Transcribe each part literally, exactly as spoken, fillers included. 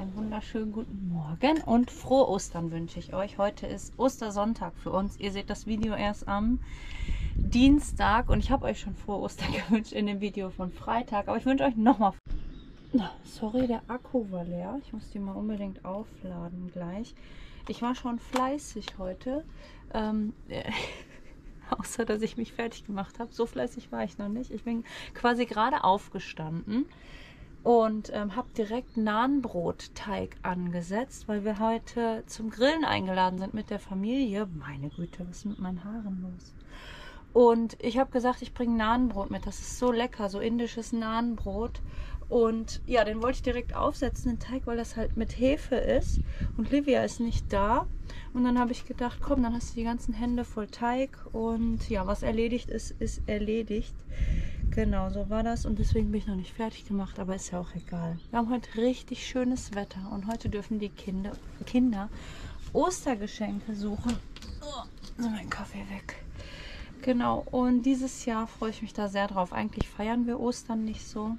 einen wunderschönen guten Morgen und frohe Ostern wünsche ich euch. Heute ist Ostersonntag für uns. Ihr seht das Video erst am Dienstag und ich habe euch schon frohe Ostern gewünscht in dem Video von Freitag. Aber ich wünsche euch nochmal... Sorry, der Akku war leer. Ich muss die mal unbedingt aufladen gleich. Ich war schon fleißig heute. Ähm, äh, außer, dass ich mich fertig gemacht habe. So fleißig war ich noch nicht. Ich bin quasi gerade aufgestanden und ähm, habe direkt Nahenbrotteig angesetzt, weil wir heute zum Grillen eingeladen sind mit der Familie. Meine Güte, was ist mit meinen Haaren los? Und ich habe gesagt, ich bringe Nahenbrot mit. Das ist so lecker, so indisches Nahenbrot. Und ja, den wollte ich direkt aufsetzen, den Teig, weil das halt mit Hefe ist. Und Livia ist nicht da. Und dann habe ich gedacht, komm, dann hast du die ganzen Hände voll Teig. Und ja, was erledigt ist, ist erledigt. Genau, so war das. Und deswegen bin ich noch nicht fertig gemacht, aber ist ja auch egal. Wir haben heute richtig schönes Wetter. Und heute dürfen die Kinder, Kinder Ostergeschenke suchen. Oh, so, mein Kaffee weg. Genau, und dieses Jahr freue ich mich da sehr drauf. Eigentlich feiern wir Ostern nicht so.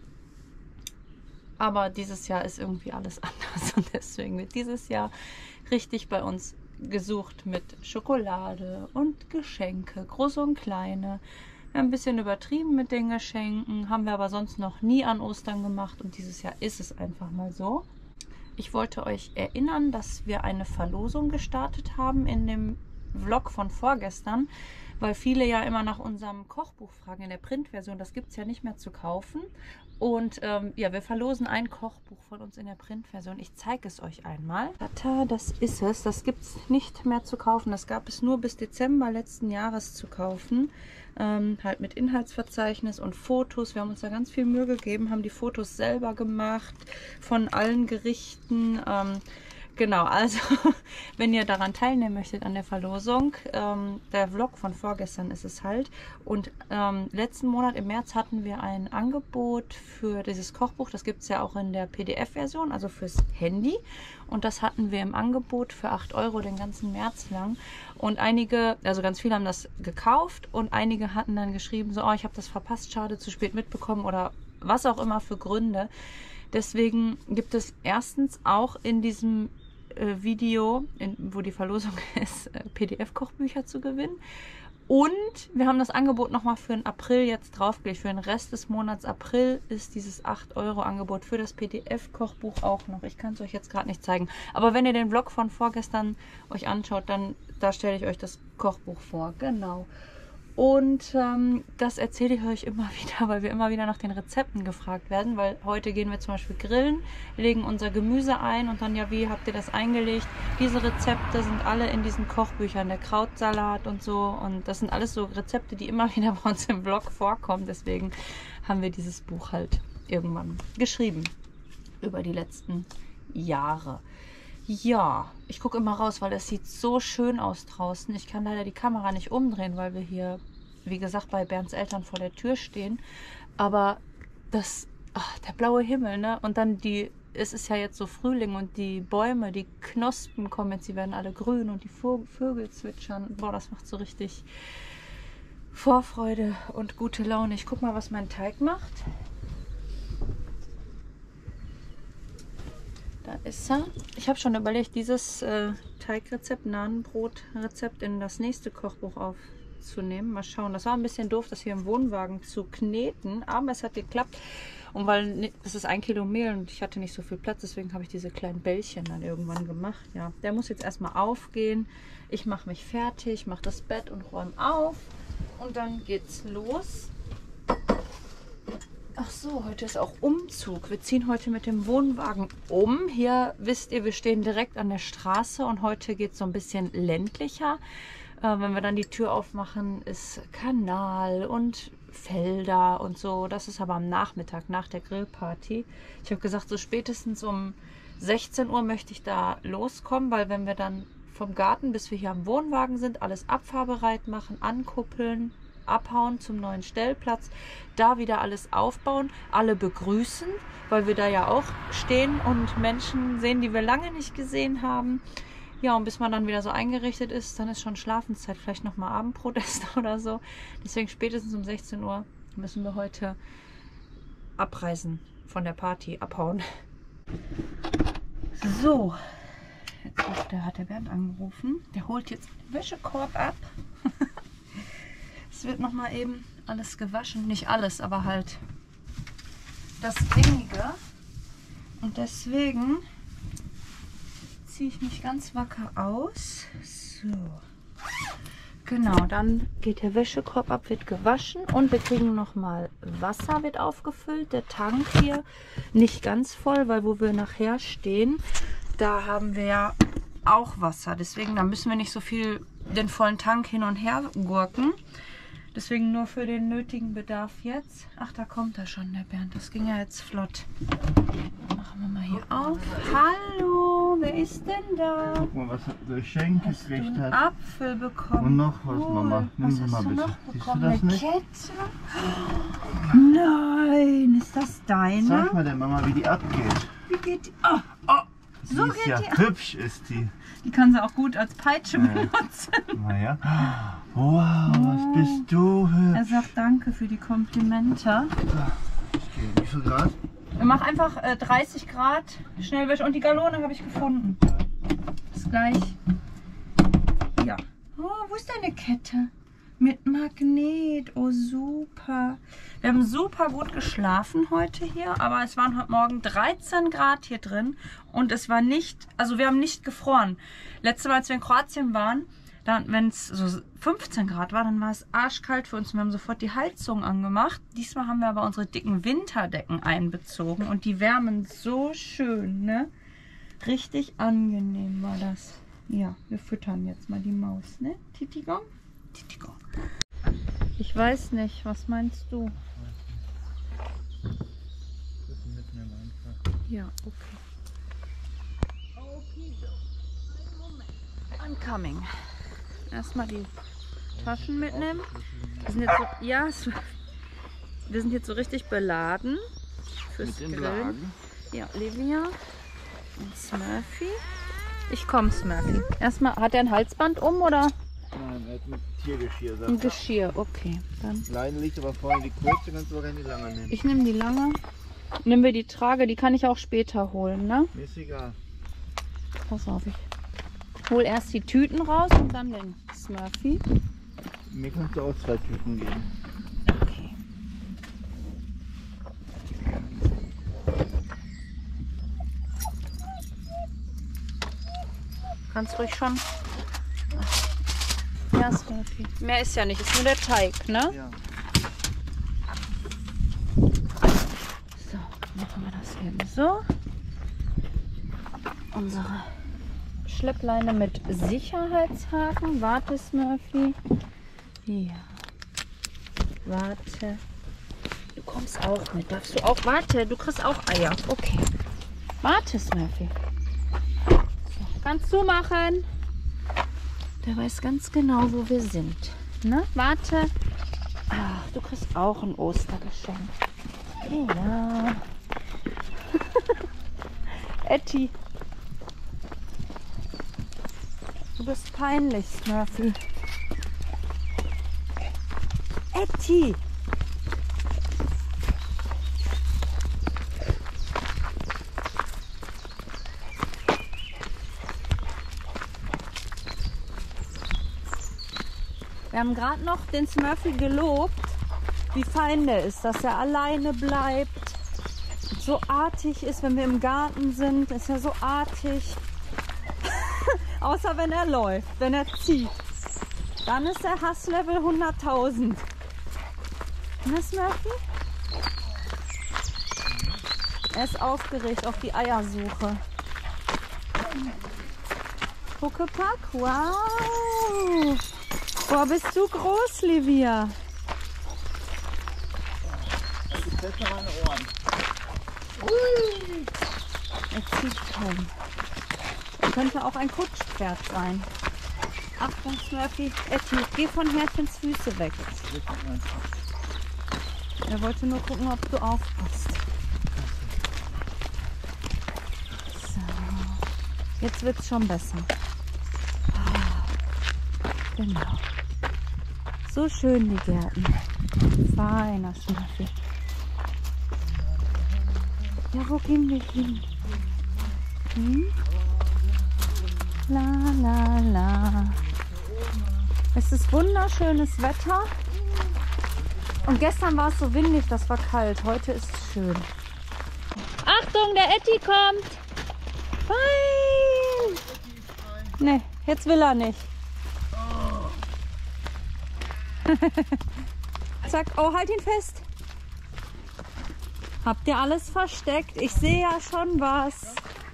Aber dieses Jahr ist irgendwie alles anders und deswegen wird dieses Jahr richtig bei uns gesucht mit Schokolade und Geschenke, große und kleine. Wir haben ein bisschen übertrieben mit den Geschenken, haben wir aber sonst noch nie an Ostern gemacht und dieses Jahr ist es einfach mal so. Ich wollte euch erinnern, dass wir eine Verlosung gestartet haben in dem Vlog von vorgestern, weil viele ja immer nach unserem Kochbuch fragen in der Printversion. Das gibt es ja nicht mehr zu kaufen. Und ähm, ja, wir verlosen ein Kochbuch von uns in der Printversion. Ich zeige es euch einmal. Tata, das ist es. Das gibt es nicht mehr zu kaufen. Das gab es nur bis Dezember letzten Jahres zu kaufen. Ähm, halt mit Inhaltsverzeichnis und Fotos. Wir haben uns da ganz viel Mühe gegeben, haben die Fotos selber gemacht von allen Gerichten. Ähm, Genau, also wenn ihr daran teilnehmen möchtet an der Verlosung, ähm, der Vlog von vorgestern ist es halt. Und ähm, letzten Monat im März hatten wir ein Angebot für dieses Kochbuch. Das gibt es ja auch in der P D F-Version, also fürs Handy. Und das hatten wir im Angebot für acht Euro den ganzen März lang. Und einige, also ganz viele haben das gekauft und einige hatten dann geschrieben, so, oh, ich habe das verpasst, schade, zu spät mitbekommen oder was auch immer für Gründe. Deswegen gibt es erstens auch in diesem Video, in, wo die Verlosung ist, P D F-Kochbücher zu gewinnen. Und wir haben das Angebot nochmal für den April jetzt draufgelegt. Für den Rest des Monats April ist dieses acht Euro Angebot für das P D F-Kochbuch auch noch. Ich kann es euch jetzt gerade nicht zeigen. Aber wenn ihr den Vlog von vorgestern euch anschaut, dann da stelle ich euch das Kochbuch vor. Genau. Und ähm, das erzähle ich euch immer wieder, weil wir immer wieder nach den Rezepten gefragt werden, weil heute gehen wir zum Beispiel grillen, legen unser Gemüse ein und dann, ja, wie habt ihr das eingelegt? Diese Rezepte sind alle in diesen Kochbüchern, der Krautsalat und so, und das sind alles so Rezepte, die immer wieder bei uns im Blog vorkommen, deswegen haben wir dieses Buch halt irgendwann geschrieben über die letzten Jahre. Ja, ich gucke immer raus, weil es sieht so schön aus draußen. Ich kann leider die Kamera nicht umdrehen, weil wir hier, wie gesagt, bei Bernds Eltern vor der Tür stehen. Aber das, ach, der blaue Himmel, ne? Und dann die, es ist ja jetzt so Frühling und die Bäume, die Knospen kommen jetzt, die werden alle grün und die Vögel zwitschern. Boah, das macht so richtig Vorfreude und gute Laune. Ich guck mal, was mein Teig macht. Da ist er. Ich habe schon überlegt, dieses äh, Teigrezept, Nahenbrotrezept in das nächste Kochbuch aufzunehmen. Mal schauen. Das war ein bisschen doof, das hier im Wohnwagen zu kneten, aber es hat geklappt. Und weil das ist ein Kilo Mehl und ich hatte nicht so viel Platz, deswegen habe ich diese kleinen Bällchen dann irgendwann gemacht. Ja, der muss jetzt erstmal aufgehen. Ich mache mich fertig, mache das Bett und räume auf. Und dann geht's los. Ach so, heute ist auch Umzug. Wir ziehen heute mit dem Wohnwagen um. Hier wisst ihr, wir stehen direkt an der Straße und heute geht es so ein bisschen ländlicher. Äh, wenn wir dann die Tür aufmachen, ist Kanal und Felder und so. Das ist aber am Nachmittag, nach der Grillparty. Ich habe gesagt, so spätestens um sechzehn Uhr möchte ich da loskommen, weil wenn wir dann vom Garten, bis wir hier am Wohnwagen sind, alles abfahrbereit machen, ankuppeln, abhauen zum neuen Stellplatz, da wieder alles aufbauen, alle begrüßen, weil wir da ja auch stehen und Menschen sehen, die wir lange nicht gesehen haben. Ja, und bis man dann wieder so eingerichtet ist, dann ist schon Schlafenszeit, vielleicht nochmal Abendbrot oder so. Deswegen spätestens um sechzehn Uhr müssen wir heute abreisen, von der Party abhauen. So, jetzt hat der, hat der Bernd angerufen. Der holt jetzt den Wäschekorb ab. Es wird noch mal eben alles gewaschen. Nicht alles, aber halt das Gängige. Und deswegen ziehe ich mich ganz wacker aus. So. Genau, dann geht der Wäschekorb ab, wird gewaschen und wir kriegen noch mal Wasser, wird aufgefüllt. Der Tank hier nicht ganz voll, weil wo wir nachher stehen, da haben wir ja auch Wasser. Deswegen, da müssen wir nicht so viel den vollen Tank hin und her gurken. Deswegen nur für den nötigen Bedarf jetzt. Ach, da kommt er schon, der Bernd. Das ging ja jetzt flott. Machen wir mal hier auf. Hallo, wer ist denn da? Guck mal, was er Geschenk Hast du gekriegt einen hat. Apfel bekommen? Und noch was, Cool. Mama. Nimm Was sie hast mal du bitte. noch Siehst du bekommen? das Eine nicht? Kette? Nein, ist das deine? Zeig mal der Mama, wie die abgeht. Wie geht die? Oh, oh. Die So ist geht ja die ab. hübsch, ist die. Die kann sie auch gut als Peitsche Ja. benutzen. Naja. Wow, was bist du Er hübsch. sagt danke für die Komplimente. Okay, wie viel Grad? Mach einfach äh, dreißig Grad Schnellwäsche und die Galone habe ich gefunden. Bis gleich. Ja. Oh, wo ist deine Kette? Mit Magnet. Oh, super. Wir haben super gut geschlafen heute hier, aber es waren heute Morgen dreizehn Grad hier drin und es war nicht, also wir haben nicht gefroren. Letztes Mal, als wir in Kroatien waren, dann, wenn es so fünfzehn Grad war, dann war es arschkalt für uns. Wir haben sofort die Heizung angemacht. Diesmal haben wir aber unsere dicken Winterdecken einbezogen und die wärmen so schön, ne? Richtig angenehm war das. Ja, wir füttern jetzt mal die Maus, ne? Titigong? Titigong. Ich weiß nicht, was meinst du? Ja, okay. Okay, so. I'm coming. Erstmal die Taschen mitnehmen. Wir sind jetzt so, ja, es- wir sind jetzt so richtig beladen fürs Mit dem Grillen. Laden. Ja, Livia und Smurfy. Ich komme, Smurfy. Erstmal, hat er ein Halsband um oder Nein, er hat mit Tiergeschirr. sagt ein er. Geschirr? Okay, dann. Leine liegt aber vorne die kurze, kannst du auch gerne die lange nehmen. Ich nehme die lange. Nehmen wir die Trage, die kann ich auch später holen, ne? Mir ist egal. Pass auf, ich hol erst die Tüten raus und dann den Smurfy. Mir kannst du auch zwei Tüten geben. Okay. Kannst ruhig schon. Ja, Smurfy. Mehr ist ja nicht, ist nur der Teig, ne? Ja. So, machen wir das eben so. Unsere Schleppleine mit Sicherheitshaken. Warte, Smurfy. Ja. Warte. Du kommst auch mit. Darfst du auch? Warte, du kriegst auch Eier. Okay. Warte, Smurfy. So, kannst du machen. Der weiß ganz genau, wo wir sind. Ne? Warte. Ach, du kriegst auch ein Ostergeschenk. Ja. Etty. Du bist peinlich, Smurfy. Etty. Wir haben gerade noch den Smurfy gelobt, wie fein der ist, dass er alleine bleibt, so artig ist, wenn wir im Garten sind, ist er so artig. Außer wenn er läuft, wenn er zieht. Dann ist er Hasslevel hunderttausend. Ne, Smurfy? Er ist aufgeregt auf die Eiersuche. Huckepack, wow! Boah, bist du groß, Livia? Ich setze meine Ohren. Er zieht kaum. Er könnte auch ein Kutschpferd sein. Achtung, Smurfy. Etty, geh von Härchens Füße weg. Er wollte nur gucken, ob du aufpasst. So. Jetzt wird es schon besser. Ah, genau. So schön die Gärten. Feiner Smurfy. Ja, wo gehen wir hin? Hm? La la la. Es ist wunderschönes Wetter. Und gestern war es so windig, das war kalt. Heute ist es schön. Achtung, der Etti kommt! Fein! Ne, jetzt will er nicht. Zack, oh, halt ihn fest. Habt ihr alles versteckt? Ich sehe ja schon was.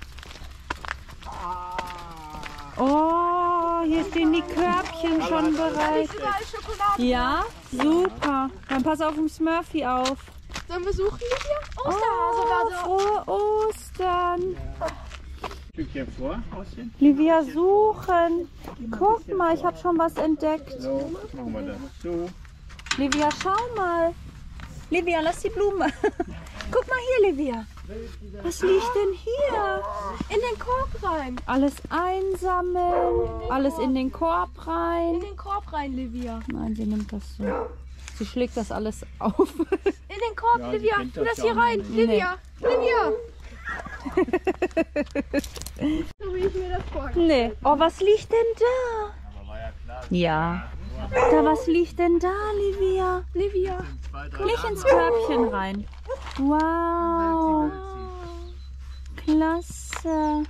Oh, hier stehen die Körbchen schon bereit. Ja, super. Dann pass auf den Smurfy auf. Sollen wir suchen, Lydia? Osterhase, Oh, frohe Ostern. Stückchen vor, aussehen. Livia suchen. Guck mal, ich habe schon was entdeckt. So, machen wir das. So. Livia, schau mal. Livia, lass die Blume. Guck mal hier, Livia. Was liegt denn hier? in den Korb rein. Alles einsammeln. Alles in den Korb In rein. den Korb rein, Livia. Nein, sie nimmt das so. Sie schlägt das alles auf. In den Korb, Ja, die Livia. kennt Tu das das hier ja auch rein. nicht. Livia. Livia. So wie ich mir das vorstelle. Nee. Oh, was liegt denn da? Aber war ja klar. Ja. Da, was liegt denn da, Livia? Livia. Zwei, drei Nicht ins Körbchen rein. Wow. Klasse.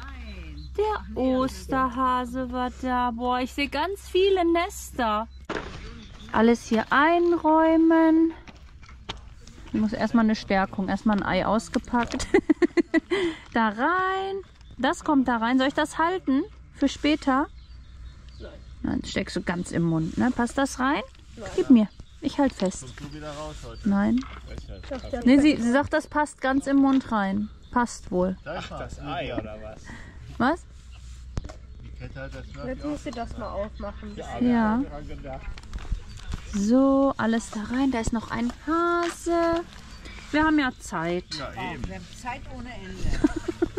Der Osterhase war da. Boah, ich sehe ganz viele Nester. Alles hier einräumen. Ich muss erstmal eine Stärkung. Erstmal ein Ei ausgepackt. Da rein. Das kommt da rein. Soll ich das halten? Für später? Nein, steckst du ganz im Mund. Ne? Passt das rein? Gib mir. Ich halte fest. Kommst du wieder raus heute? Nein. Frechheit. Nee, sie, sie sagt, das passt ganz im Mund rein. Passt wohl. Ach, das Ei oder was? Was? Die Kette hat das noch Jetzt musst du das mal aufmachen. Ja. dran gedacht. So, alles da rein. Da ist noch ein Hase. Wir haben ja Zeit. Ja, eben. Wir haben Zeit ohne Ende.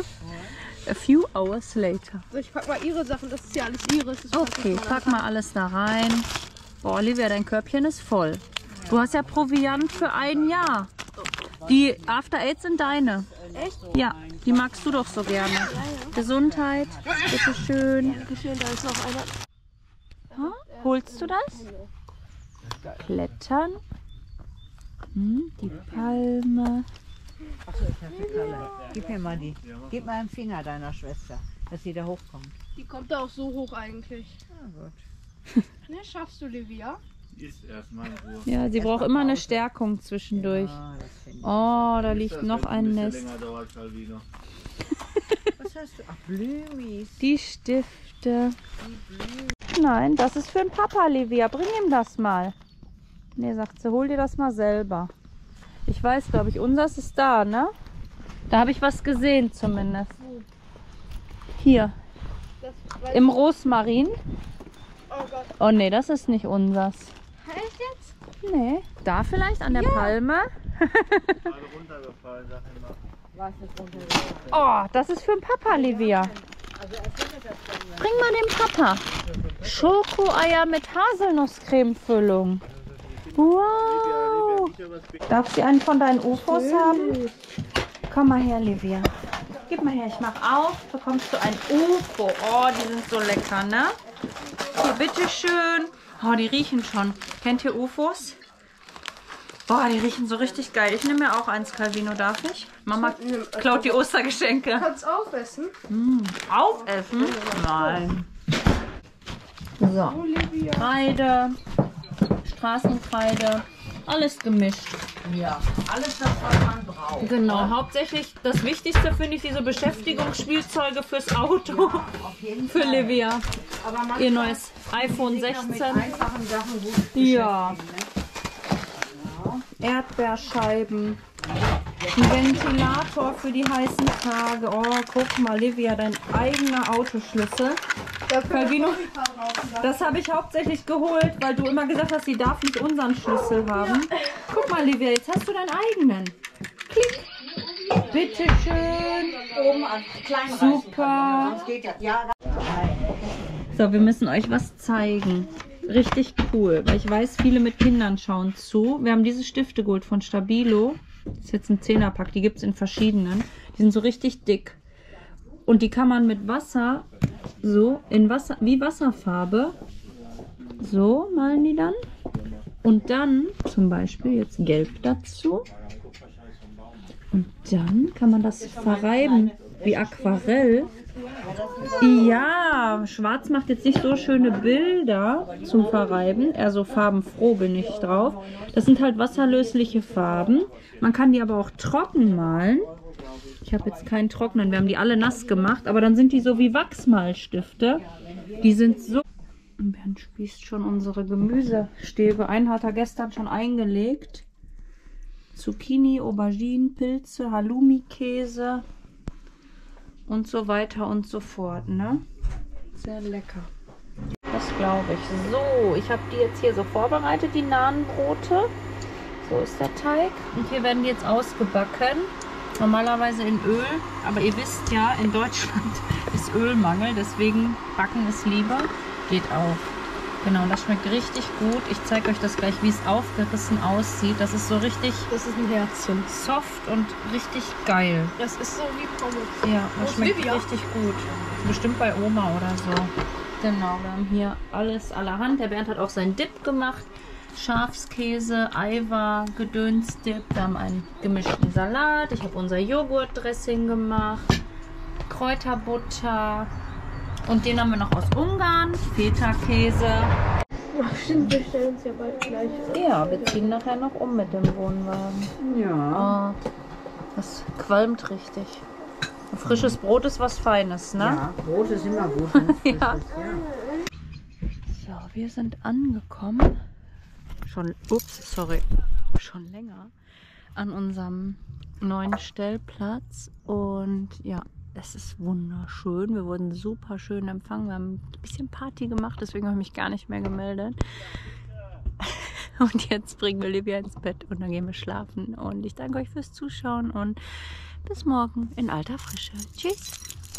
A few hours later. So, ich pack mal ihre Sachen. Das ist ja alles ihres. Das Okay, pack mal alles da rein. Boah, Olivia, dein Körbchen ist voll. Du hast ja Proviant für ein Jahr. Die After Eight sind deine. Echt? Ja, die magst du doch so gerne. Gesundheit, bitteschön. Dankeschön, da ist noch einer. Ha? Holst du das? Klettern. Hm, die Palme. Achso, ich hatte Kalle. Gib mir mal die. Gib mal einen Finger deiner Schwester, dass sie da hochkommt. Die kommt da auch so hoch eigentlich. Na gut. Ne, schaffst du, Livia? Ist erstmal in Ruhe. Ja, sie braucht immer eine Stärkung zwischendurch. Ja, das finde ich. Oh, da Ist liegt das, noch wenn es ein bisschen Nest. länger dauert, Calvino. Was hast du? Ach, Blümis. Die Stifte. Nein, das ist für den Papa, Livia. Bring ihm das mal. Nee, sagt sie, hol dir das mal selber. Ich weiß, glaube ich, unseres ist da, ne? Da habe ich was gesehen zumindest. Hier, Das weiß im Rosmarin. Oh Gott. Oh nee, das ist nicht unsers. Echt jetzt? Nee, da vielleicht an der Palme. Gerade runtergefallen, sag ich mal. Was ist runtergegangen? Oh, das ist für den Papa, Livia. Also erfindet das dann ja. Bring mal den Papa. Schokoeier mit Haselnusscremefüllung. Wow. Darf sie einen von deinen U F Os haben? Komm mal her, Livia. Gib mal her, ich mach auf. Bekommst du ein U F O. Oh, die sind so lecker, ne? Hier, bitteschön. Oh, die riechen schon. Kennt ihr U F Os? Boah, die riechen so richtig geil. Ich nehme mir auch eins, Calvino, darf ich? Mama klaut die Ostergeschenke. Kannst aufessen. Aufessen? Nein. So, Livia. Kreide, Straßenkreide, alles gemischt. Ja, alles das, was man braucht. Genau, hauptsächlich das Wichtigste finde ich diese Beschäftigungsspielzeuge fürs Auto. Auf jeden Für Fall. Livia. Aber man Ihr kann neues iPhone sich noch mit sechzehn. einfachen Sachen gut Ja. beschäftigen, Erdbeerscheiben. Ein Ventilator für die heißen Tage. Oh, guck mal, Livia, dein eigener Autoschlüssel. Calvino, das habe ich hauptsächlich geholt, weil du immer gesagt hast, sie darf nicht unseren Schlüssel haben. Guck mal, Livia, jetzt hast du deinen eigenen. Klick. Bitteschön. Oben an kleinen Super. Sonst geht ja. Ja, So, wir müssen euch was zeigen. Richtig cool, weil ich weiß, viele mit Kindern schauen zu. Wir haben diese Stifte geholt von Stabilo. Das ist jetzt ein Zehnerpack, die gibt es in verschiedenen. Die sind so richtig dick. Und die kann man mit Wasser, so, in Wasser, wie Wasserfarbe, so malen die dann. Und dann zum Beispiel jetzt Gelb dazu. Und dann kann man das verreiben wie Aquarell. Ja, Schwarz macht jetzt nicht so schöne Bilder zum Verreiben. Eher so farbenfroh bin ich drauf. Das sind halt wasserlösliche Farben. Man kann die aber auch trocken malen. Ich habe jetzt keinen trockenen. Wir haben die alle nass gemacht. Aber dann sind die so wie Wachsmalstifte. Die sind so... Bernd spießt schon unsere Gemüsestäbe ein. Hat er gestern schon eingelegt. Zucchini, Auberginen, Pilze, Halloumi-Käse und so weiter und so fort, ne? Sehr lecker. Das glaube ich. So, ich habe die jetzt hier so vorbereitet, die Nahenbrote. So ist der Teig. Und hier werden die jetzt ausgebacken. Normalerweise in Öl. Aber ihr wisst ja, in Deutschland ist Ölmangel. Deswegen backen es lieber. Geht auch. Genau, das schmeckt richtig gut. Ich zeige euch das gleich, wie es aufgerissen aussieht. Das ist so richtig... Das ist ein Herzchen. Soft und richtig geil. Das ist so wie Pommes. Ja, das Wo schmeckt ist Livia? richtig gut. Bestimmt bei Oma oder so. Genau, wir haben hier alles allerhand. Der Bernd hat auch seinen Dip gemacht. Schafskäse, Eiwa, Gedönsdip. Wir haben einen gemischten Salat. Ich habe unser Joghurtdressing gemacht. Kräuterbutter. Und den haben wir noch aus Ungarn. Feta-Käse. Ach stimmt, wir stellen uns ja bald gleich. Ja, wir ziehen nachher noch um mit dem Wohnwagen. Ja. Oh, das qualmt richtig. Ein frisches Brot ist was Feines, ne? Ja, Brot ist immer gut. wenn es frisch Ja. ist, ja. So, wir sind angekommen. Schon, ups, sorry, schon länger an unserem neuen Stellplatz. Und ja, es ist wunderschön. Wir wurden super schön empfangen. Wir haben ein bisschen Party gemacht, deswegen habe ich mich gar nicht mehr gemeldet. Und jetzt bringen wir Livia ins Bett und dann gehen wir schlafen. Und ich danke euch fürs Zuschauen und bis morgen in alter Frische. Tschüss!